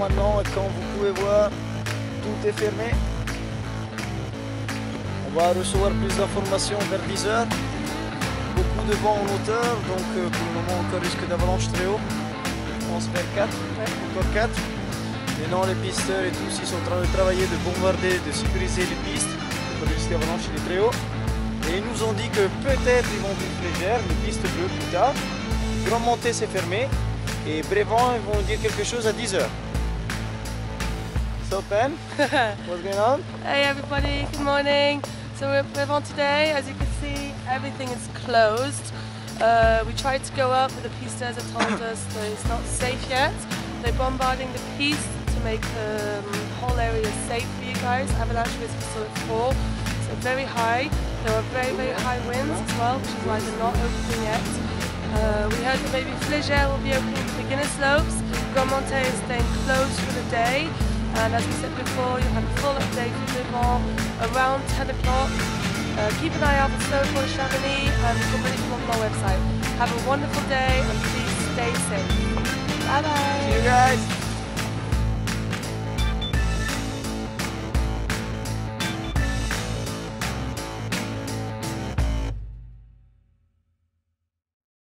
maintenant et comme vous pouvez voir, tout est fermé. On va recevoir plus d'informations vers 10 h. Beaucoup de vent en hauteur, donc pour le moment encore risque d'avalanche très haut. On se fait 4, encore 4. Maintenant les pisteurs et tous ils sont en train de travailler, de bombarder, de sécuriser les pistes. Le risque d'avalanche il est très haut. Et ils nous ont dit que peut-être ils vont vivre légère, les pistes bleues plus tard. Grand Montée c'est fermé. Et Brévent ils vont dire quelque chose à 10 h. So Pen, what's going on? Hey everybody, good morning. So we're at Brévent today. As you can see, everything is closed. We tried to go up, but the pisteurs have told us that it's not safe yet. They're bombarding the piste to make the whole area safe for you guys. Avalanche risk is still at 4, so very high. There are very, very high winds as well, which is why they're not opening yet. We heard that maybe Flégère will be opening the beginner slopes. Grand Montée is staying closed for the day. And as we said before, you'll have a full update from Brévent around 10 o'clock. Keep an eye out for Snowfall Chamonix and come ready from our website. Have a wonderful day and please stay safe. Bye bye. See you guys.